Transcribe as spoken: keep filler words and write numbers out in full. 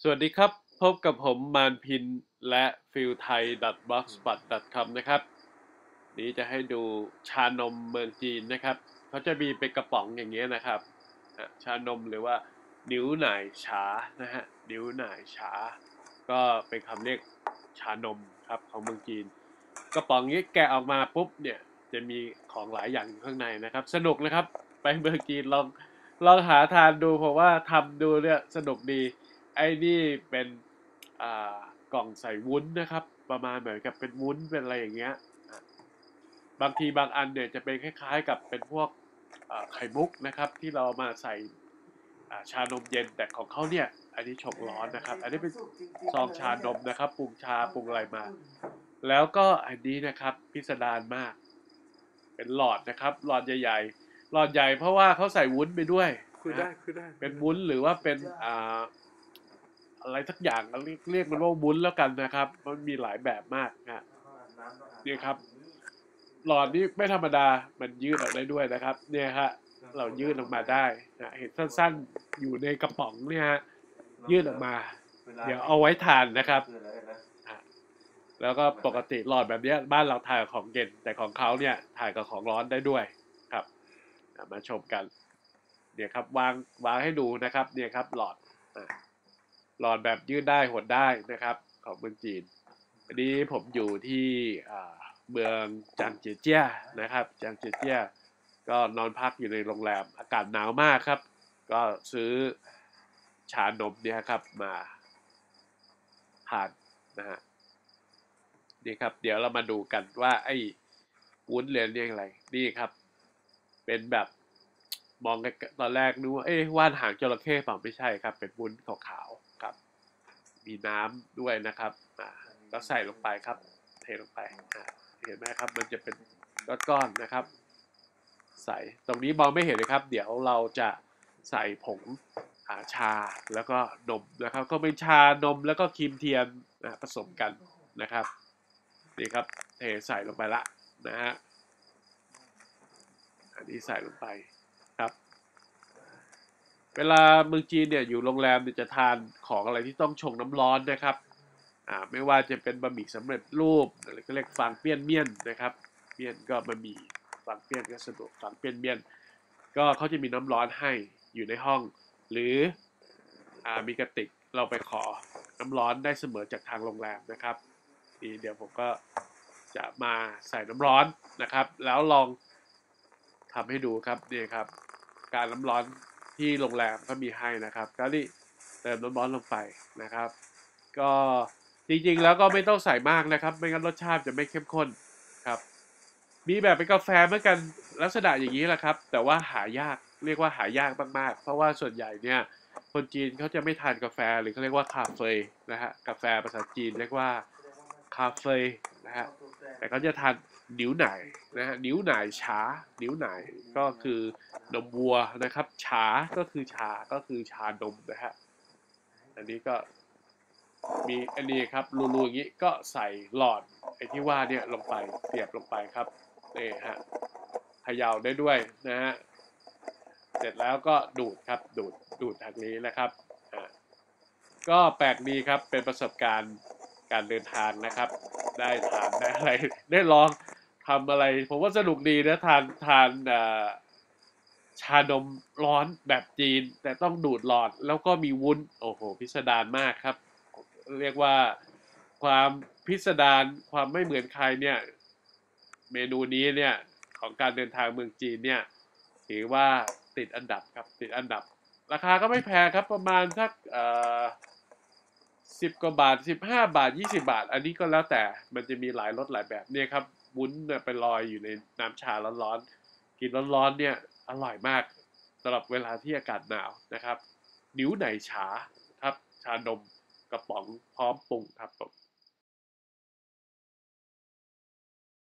สวัสดีครับพบกับผมมานพินและฟิลไทย บล็อกสปอต ดอท คอม นะครับนี้จะให้ดูชานมเมืองจีนนะครับเขาจะมีเป็นกระป๋องอย่างเงี้ยนะครับชานมหรือว่านิ้วหน่ายฉานะฮะนิ้วหน่ายฉาก็เป็นคำเรียกชานมครับของเมืองจีนกระป๋องนี้แกะออกมาปุ๊บเนี่ยจะมีของหลายอย่างอยู่ข้างในนะครับสนุกนะครับไปเมืองจีนลองลองหาทานดูเพราะว่าทำดูเนี่ยสนุกดี ไอ้นี่เป็นอ่ากล่องใส่วุ้นนะครับประมาณเหมือนกับเป็นวุ้นเป็นอะไรอย่างเงี้ยบางทีบางอันเนี่ยจะเป็นคล้ายๆกับเป็นพวกไข่มุกนะครับที่เรามาใส่ชานมเย็นแต่ของเขาเนี่ยอันนี้ชงร้อนนะครับอันนี้เป็นซองชานมนะครับปรุงชาปรุงอะไรมาแล้วก็อันนี้นะครับพิสดารมากเป็นหลอดนะครับหลอดใหญ่ๆหลอดใหญ่เพราะว่าเขาใส่วุ้นไปด้วยคุยได้คุยได้เป็นวุ้นหรือว่าเป็นอ่า อะไรสักอย่างเรียกเรียกมันว่าวุ้นแล้วกันนะครับมันมีหลายแบบมากนะนี่ครับหลอดนี้ไม่ธรรมดามันยืดออกได้ด้วยนะครับเนี่ยฮะเรายืดออกมาได้นะเห็นสั้นๆอยู่ในกระป๋องเนี่ยฮะยืดออกมาเดี๋ยวเอาไว้ทานนะครับแล้วก็ปกติหลอดแบบนี้บ้านเราถ่ายกับของเย็นแต่ของเขาเนี่ยถ่ายกับของร้อนได้ด้วยครับมาชมกันเนี่ยครับวางวางให้ดูนะครับเนี่ยครับหลอดหลอดแบบยืดได้หดได้นะครับของเมืองจีนอันนี้ผมอยู่ที่เมืองจางเจียเจี้ยนะครับจางเจียเจี้ยก็นอนพักอยู่ในโรงแรมอากาศหนาวมากครับก็ซื้อชานมเนี่ยครับมาทานนะฮะนี่ครับเดี๋ยวเรามาดูกันว่าไอ้วุ้นเรียนเรียกอะไรนี่ครับเป็นแบบมองตอนแรกนึกว่าเอ๊ะว่านหางจระเข้เปล่าไม่ใช่ครับเป็นวุ้นขาวๆครับมีน้ำด้วยนะครับอ่าก็ใส่ลงไปครับเทลงไปอ่าเห็นไหมครับมันจะเป็นก้อนๆนะครับใส่ตรงนี้มองไม่เห็นเลยครับเดี๋ยวเราจะใส่ผงชาแล้วก็นมนะครับก็เป็นชานมแล้วก็ครีมเทียมผสมกันนะครับนี่ครับเทใส่ลงไปละนะฮะอันนี้ใส่ลงไปครับเวลาเมืองจีนเนี่ยอยู่โรงแรมเนี่ยจะทานของอะไรที่ต้องชงน้ำร้อนนะครับอ่าไม่ว่าจะเป็นบะหมี่สำเร็จรูปหรือก็เรียกฟางเปี้ยนเมี่ยนนะครับเมี่ยนก็บะหมี่ฟางเปี้ยนก็สะดวกฟางเปี้ยนเมี่ยนก็เขาจะมีน้ำร้อนให้อยู่ในห้องหรืออ่ามีกระติกเราไปขอน้ำร้อนได้เสมอจากทางโรงแรมนะครับนี่เดี๋ยวผมก็จะมาใส่น้ำร้อนนะครับแล้วลองทำให้ดูครับนี่ครับการน้ำร้อนที่โรงแรมก็มีให้นะครับก็นี่เติมน้ำร้อนลงไปนะครับก็จริงๆแล้วก็ไม่ต้องใส่มากนะครับไม่งั้นรสชาติจะไม่เข้มข้นครับมีแบบเป็นกาแฟเหมือนกันลักษณะอย่างนี้แหละครับแต่ว่าหายากเรียกว่าหายากมากๆเพราะว่าส่วนใหญ่เนี่ยคนจีนเขาจะไม่ทานกาแฟหรือเขาเรียกว่าคาเฟ่นะฮะกาแฟภาษาจีนเรียกว่าคาเฟ่นะฮะแต่เขาจะทานนิ้วหน่ายนะฮะนิ้วหน่ายฉานิ้วหน่ายก็คือนมวัวนะครับฉาก็คือชาก็คือชานมนะฮะอันนี้ก็มีอันนี้ครับรูๆอย่างนี้ก็ใส่หลอดไอ้ที่ว่าเนี่ยลงไปเสียบลงไปครับนี่ฮะเขย่าได้ด้วยนะฮะเสร็จแล้วก็ดูดครับดูดดูดทางนี้นะครับอ่าก็แปลกดีครับเป็นประสบการณ์การเดินทางนะครับได้ทานได้อะไรได้ลองทำอะไรผมว่าสนุกดีนะทานทานชานมร้อนแบบจีนแต่ต้องดูดหลอดแล้วก็มีวุ้นโอ้โหพิสดารมากครับเรียกว่าความพิสดารความไม่เหมือนใครเนี่ยเมนูนี้เนี่ยของการเดินทางเมืองจีนเนี่ยถือว่าติดอันดับครับติดอันดับราคาก็ไม่แพงครับประมาณสักเอ่อสิบกว่าบาทสิบห้าบาทยี่สิบาทอันนี้ก็แล้วแต่มันจะมีหลายรสหลายแบบเนี่ยครับวุ้นเนี่ยไปลอยอยู่ในน้ำชาร้อนๆกินร้อนๆเนี่ยอร่อยมากสำหรับเวลาที่อากาศหนาวนะครับนิ้วไหนฉาครับชานมกระป๋องพร้อมปรุงครับผม